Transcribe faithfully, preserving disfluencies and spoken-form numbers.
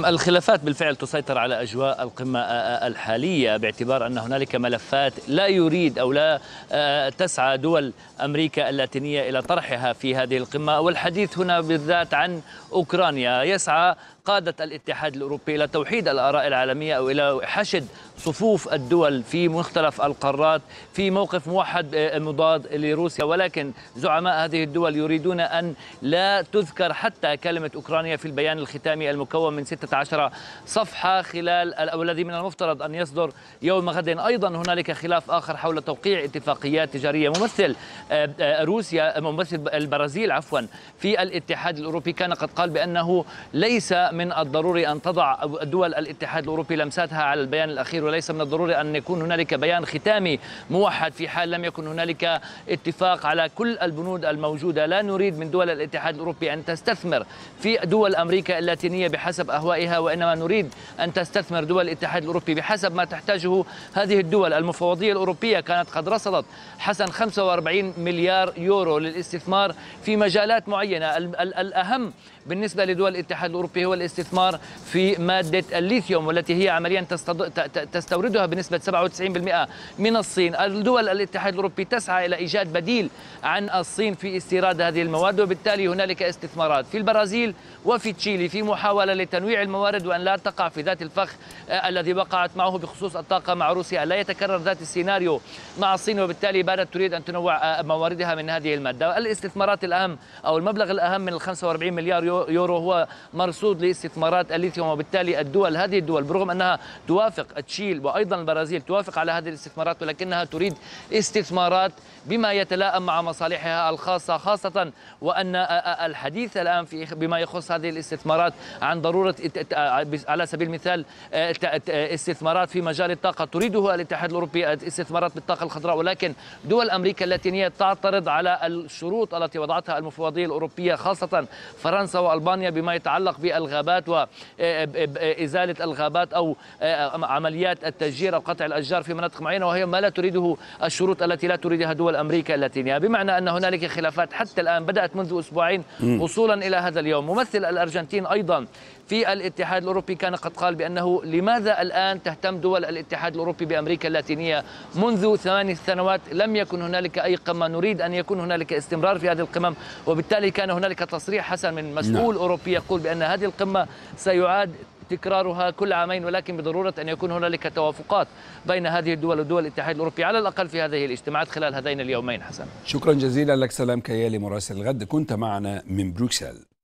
الخلافات بالفعل تسيطر على أجواء القمة الحالية، باعتبار أن هنالك ملفات لا يريد أو لا تسعى دول أمريكا اللاتينية إلى طرحها في هذه القمة. والحديث هنا بالذات عن أوكرانيا. يسعى قادة الاتحاد الأوروبي إلى توحيد الآراء العالمية أو إلى حشد صفوف الدول في مختلف القارات في موقف موحد مضاد لروسيا، ولكن زعماء هذه الدول يريدون أن لا تذكر حتى كلمة أوكرانيا في البيان الختامي المكون من ستة عشر صفحة خلال والذي من المفترض أن يصدر يوم غد. أيضا هنالك خلاف آخر حول توقيع اتفاقيات تجارية. ممثل روسيا ممثل البرازيل عفوا في الاتحاد الأوروبي كان قد قال بأنه ليس من الضروري أن تضع دول الاتحاد الأوروبي لمساتها على البيان الأخير، وليس من الضروري أن يكون هنالك بيان ختامي موحد في حال لم يكن هنالك اتفاق على كل البنود الموجودة. لا نريد من دول الاتحاد الأوروبي أن تستثمر في دول أمريكا اللاتينية بحسب أهوائها، وإنما نريد أن تستثمر دول الاتحاد الأوروبي بحسب ما تحتاجه هذه الدول. المفوضية الأوروبية كانت قد رصدت حسن خمسة وأربعين مليار يورو للاستثمار في مجالات معينة. الأهم بالنسبة لدول الاتحاد الأوروبي هو الاستثمار في مادة الليثيوم، والتي هي عمليا تستوردها بنسبة سبعة وتسعين بالمئة من الصين. الدول الاتحاد الأوروبي تسعى إلى إيجاد بديل عن الصين في استيراد هذه المواد، وبالتالي هنالك استثمارات في البرازيل وفي تشيلي في محاولة لتنويع الموارد وأن لا تقع في ذات الفخ الذي وقعت معه بخصوص الطاقة مع روسيا، لا يتكرر ذات السيناريو مع الصين، وبالتالي باتت تريد أن تنوع مواردها من هذه المادة. الاستثمارات الأهم أو المبلغ الأهم من ال خمسة وأربعين مليار يورو هو مرصود لاستثمارات الليثيوم، وبالتالي الدول هذه الدول برغم أنها توافق تشيل وأيضا البرازيل توافق على هذه الاستثمارات، ولكنها تريد استثمارات بما يتلائم مع مصالحها الخاصة، خاصة وأن الحديث الآن في بما يخص هذه الاستثمارات عن ضرورة على سبيل المثال استثمارات في مجال الطاقة تريده الاتحاد الأوروبي، استثمارات بالطاقة الخضراء، ولكن دول أمريكا اللاتينية تعترض على الشروط التي وضعتها المفوضية الأوروبية، خاصة فرنسا وألبانيا بما يتعلق بالغابات وإزالة الغابات أو عمليات التشجير أو قطع الأشجار في مناطق معينة، وهي ما لا تريده الشروط التي لا تريدها دول أمريكا اللاتينية. بمعنى أن هنالك خلافات حتى الآن بدأت منذ أسبوعين وصولا إلى هذا اليوم. ممثل الأرجنتين أيضا في الاتحاد الأوروبي كان قد قال بأنه لماذا الآن تهتم دول الاتحاد الأوروبي بأمريكا اللاتينية؟ منذ ثماني سنوات لم يكن هنالك أي قمة، نريد أن يكون هنالك استمرار في هذه القمم، وبالتالي كان هنالك تصريح حسن من مسؤول أوروبي يقول بأن هذه القمة سيعاد تكرارها كل عامين، ولكن بضرورة أن يكون هنالك توافقات بين هذه الدول ودول الاتحاد الأوروبي على الأقل في هذه الاجتماعات خلال هذين اليومين. حسن، شكرا جزيلا لك. سلام كيالي مراسل الغد، كنت معنا من بروكسل.